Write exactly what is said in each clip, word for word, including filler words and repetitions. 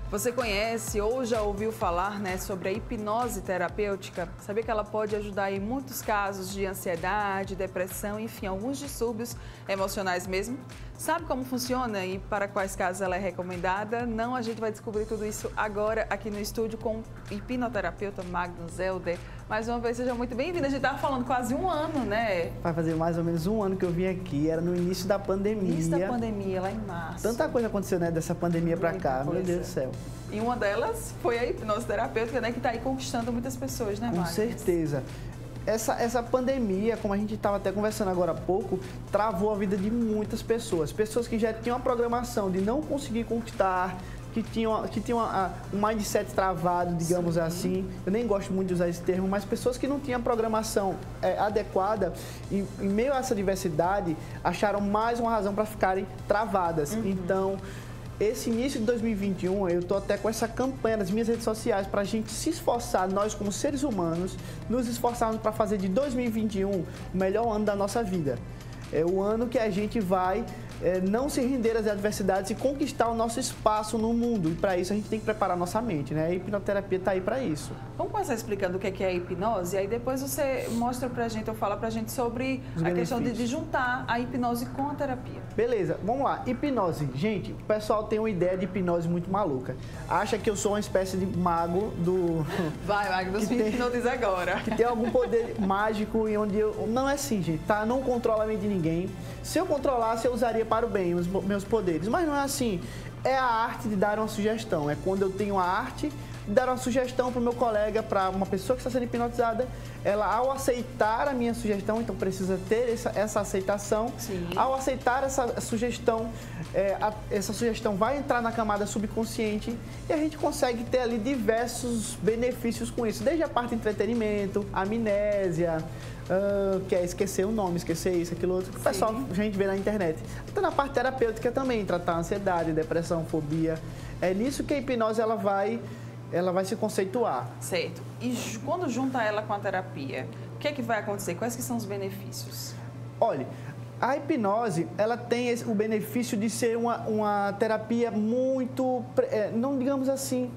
Você conhece ou já ouviu falar, né, sobre a hipnose terapêutica? Sabia que ela pode ajudar em muitos casos de ansiedade, depressão, enfim, alguns distúrbios emocionais mesmo? Sabe como funciona e para quais casos ela é recomendada? Não, a gente vai descobrir tudo isso agora aqui no estúdio com o hipnoterapeuta Magnus Helder. Mais uma vez, seja muito bem-vindo. A gente estava falando quase um ano, né? Vai fazer mais ou menos um ano que eu vim aqui, era no início da pandemia. Início da pandemia, lá em março. Tanta coisa aconteceu, né, dessa pandemia para cá, meu Deus do céu. E uma delas foi a hipnose terapêutica, né, que está aí conquistando muitas pessoas, né, Magnus? Com certeza. Essa, essa pandemia, como a gente estava até conversando agora há pouco, travou a vida de muitas pessoas. Pessoas que já tinham a programação de não conseguir conquistar, que tinham, que tinham a, um mindset travado, digamos Sim. assim. Eu nem gosto muito de usar esse termo, mas pessoas que não tinham a programação é, adequada, e, em meio a essa diversidade, acharam mais uma razão para ficarem travadas. Uhum. Então, esse início de dois mil e vinte e um, eu estou até com essa campanha nas minhas redes sociais para a gente se esforçar, nós como seres humanos, nos esforçarmos para fazer de dois mil e vinte e um o melhor ano da nossa vida. É o ano que a gente vai é, não se render às adversidades e conquistar o nosso espaço no mundo. E para isso a gente tem que preparar nossa mente, né? A hipnoterapia está aí para isso. Vamos começar explicando o que é a hipnose, e aí depois você mostra para a gente, ou fala para a gente sobre Os a benefícios. questão de, de juntar a hipnose com a terapia. Beleza, vamos lá. Hipnose. Gente, o pessoal tem uma ideia de hipnose muito maluca. Acha que eu sou uma espécie de mago do... Vai, Magnus, me hipnotiza agora. Que tem algum poder mágico e onde eu... Não é assim, gente, tá? Não controla a mente de ninguém. Se eu controlasse, eu usaria para o bem os meus poderes. Mas não é assim. É a arte de dar uma sugestão. É quando eu tenho a arte de dar uma sugestão para o meu colega, para uma pessoa que está sendo hipnotizada, ela, ao aceitar a minha sugestão, então precisa ter essa, essa aceitação. Sim. Ao aceitar essa sugestão, é, a, essa sugestão vai entrar na camada subconsciente e a gente consegue ter ali diversos benefícios com isso. Desde a parte de entretenimento, amnésia, Uh, que é esquecer o nome, esquecer isso, aquilo outro, que o pessoal a gente vê na internet. Até na parte terapêutica também, tratar ansiedade, depressão, fobia. É nisso que a hipnose ela vai, ela vai se conceituar. Certo. E quando junta ela com a terapia, o que é que vai acontecer? Quais que são os benefícios? Olha, a hipnose, ela tem esse, o benefício de ser uma, uma terapia muito, é, não digamos assim,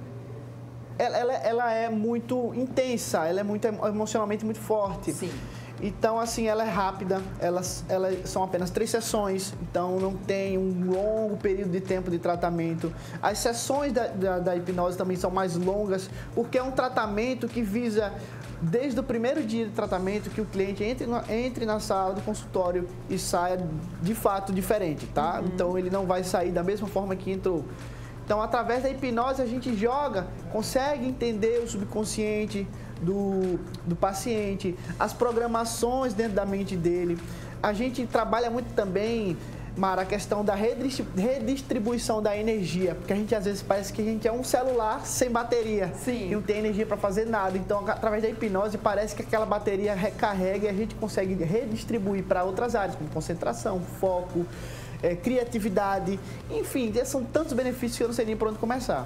ela, ela, ela é muito intensa, ela é muito emocionalmente muito forte. Sim. Então, assim, ela é rápida, elas, elas são apenas três sessões, então não tem um longo período de tempo de tratamento. As sessões da, da, da hipnose também são mais longas, porque é um tratamento que visa, desde o primeiro dia de tratamento, que o cliente entre, entre na sala do consultório e saia, de fato, diferente, tá? Uhum. Então, ele não vai sair da mesma forma que entrou. Então, através da hipnose, a gente joga, consegue entender o subconsciente do, do paciente, as programações dentro da mente dele. A gente trabalha muito também, Mara, a questão da redistribuição da energia, porque a gente às vezes parece que a gente é um celular sem bateria. Sim. E não tem energia para fazer nada. Então, através da hipnose, parece que aquela bateria recarrega e a gente consegue redistribuir para outras áreas, como concentração, foco, É, criatividade, enfim, são tantos benefícios que eu não sei nem por onde começar.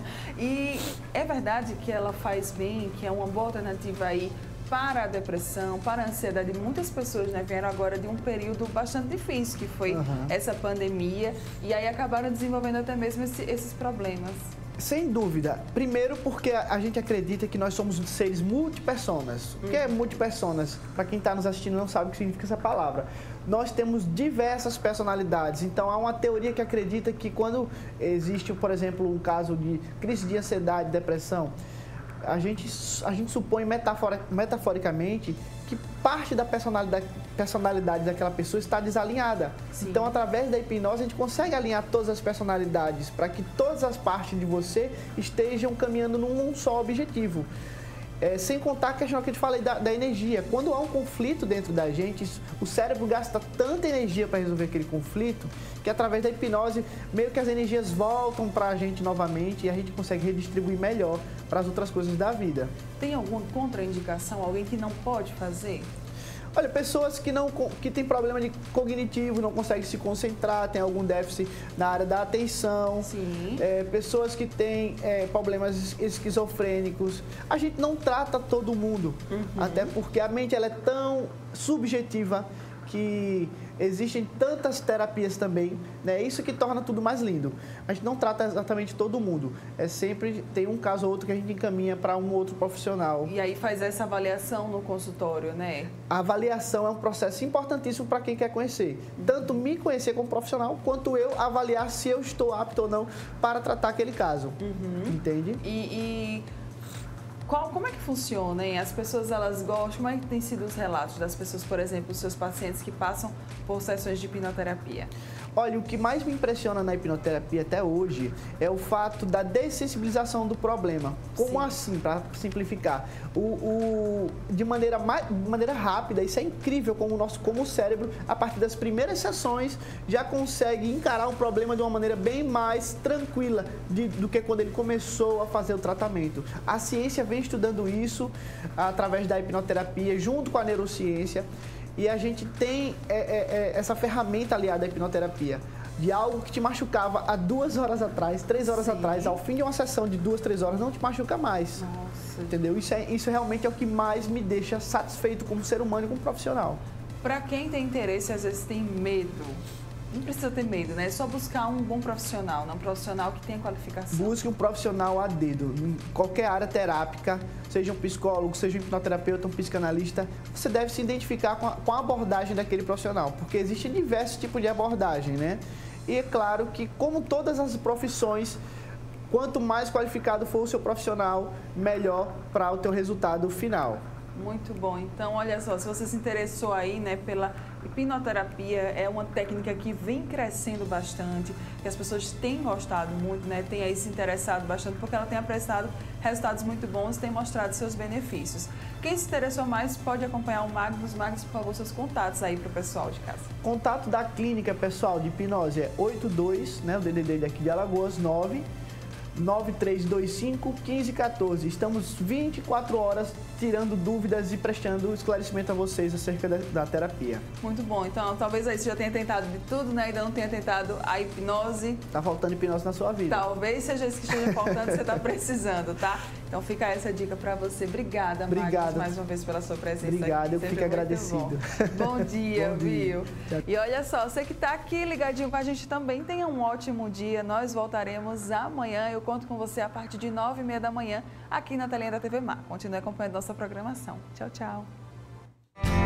E é verdade que ela faz bem, que é uma boa alternativa aí para a depressão, para a ansiedade. Muitas pessoas, né, vieram agora de um período bastante difícil, que foi uhum. essa pandemia, e aí acabaram desenvolvendo até mesmo esse, esses problemas. Sem dúvida. Primeiro porque a gente acredita que nós somos seres multipersonas. O que é multipersonas? Para quem está nos assistindo não sabe o que significa essa palavra. Nós temos diversas personalidades. Então, há uma teoria que acredita que quando existe, por exemplo, um caso de crise de ansiedade, depressão, a gente, a gente supõe metafora, metaforicamente que parte da personalidade, personalidade daquela pessoa está desalinhada. Sim. Então, através da hipnose, a gente consegue alinhar todas as personalidades para que todas as partes de você estejam caminhando num só objetivo. É, sem contar a questão que eu te falei da, da energia. Quando há um conflito dentro da gente, o cérebro gasta tanta energia para resolver aquele conflito, que através da hipnose, meio que as energias voltam para a gente novamente e a gente consegue redistribuir melhor para as outras coisas da vida. Tem alguma contraindicação? Alguém que não pode fazer? Olha, pessoas que, não, que têm problema de cognitivo, não conseguem se concentrar, tem algum déficit na área da atenção. Sim. É, pessoas que têm é, problemas esquizofrênicos. A gente não trata todo mundo, uhum. até porque a mente ela é tão subjetiva que existem tantas terapias também, né? Isso que torna tudo mais lindo. A gente não trata exatamente todo mundo, é sempre tem um caso ou outro que a gente encaminha para um outro profissional. E aí faz essa avaliação no consultório, né? A avaliação é um processo importantíssimo para quem quer conhecer. Tanto me conhecer como profissional, quanto eu avaliar se eu estou apto ou não para tratar aquele caso. Uhum. Entende? E, e qual, como é que funciona, hein? As pessoas, elas gostam, como é que tem sido os relatos das pessoas, por exemplo, os seus pacientes que passam por sessões de hipnoterapia? Olha, o que mais me impressiona na hipnoterapia até hoje é o fato da dessensibilização do problema. Como Sim. assim, para simplificar? O, o, de, maneira mais, de maneira rápida, isso é incrível como o nosso como o cérebro, a partir das primeiras sessões, já consegue encarar um problema de uma maneira bem mais tranquila de, do que quando ele começou a fazer o tratamento. A ciência vem estudando isso através da hipnoterapia, junto com a neurociência. E a gente tem é, é, é, essa ferramenta aliada à hipnoterapia, de algo que te machucava há duas horas atrás, três horas Sim. atrás, ao fim de uma sessão de duas, três horas, não te machuca mais. Nossa. Entendeu? Isso, é, isso realmente é o que mais me deixa satisfeito como ser humano e como profissional. Para quem tem interesse, às vezes tem medo. Não precisa ter medo, né? É só buscar um bom profissional, né? Um profissional que tenha qualificação. Busque um profissional a dedo, em qualquer área terápica, seja um psicólogo, seja um hipnoterapeuta, um psicanalista, você deve se identificar com a, com a abordagem daquele profissional, porque existem diversos tipos de abordagem, né? E é claro que, como todas as profissões, quanto mais qualificado for o seu profissional, melhor para o teu resultado final. Muito bom. Então, olha só, se você se interessou aí, né, pela hipnoterapia, é uma técnica que vem crescendo bastante, que as pessoas têm gostado muito, né, têm aí se interessado bastante, porque ela tem apresentado resultados muito bons e tem mostrado seus benefícios. Quem se interessou mais pode acompanhar o Magnus. Magnus, por favor, seus contatos aí para o pessoal de casa. Contato da clínica, pessoal, de hipnose é oito dois, né, o D D D daqui de Alagoas, nove nove três dois cinco, um cinco um quatro. Estamos vinte e quatro horas tirando dúvidas e prestando esclarecimento a vocês acerca da, da terapia. Muito bom. Então, talvez aí você já tenha tentado de tudo, né? Ainda não tenha tentado a hipnose. Tá faltando hipnose na sua vida. Talvez seja isso que esteja faltando, você está precisando, tá? Então, fica essa dica para você. Obrigada, Obrigado. Magnus, mais uma vez pela sua presença Obrigado, aqui. eu fico agradecido. Bom, bom dia, bom dia. viu? E olha só, você que está aqui ligadinho com a gente também, tenha um ótimo dia. Nós voltaremos amanhã. Eu conto com você a partir de nove e meia da manhã aqui na telinha da T V Mar. Continue acompanhando nossa programação. Tchau, tchau.